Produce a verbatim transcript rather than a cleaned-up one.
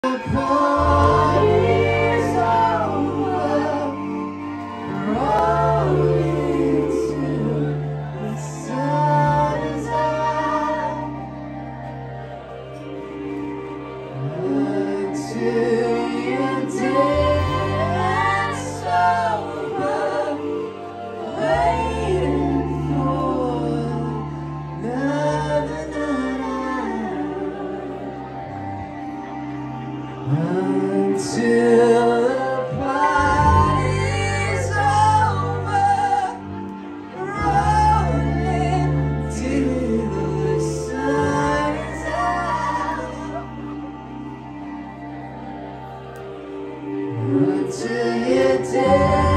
party's over, rolling till the sun is out, until you're dead and sober, waiting for another night. Until the party's over, rolling till the sun is out, until you're dead.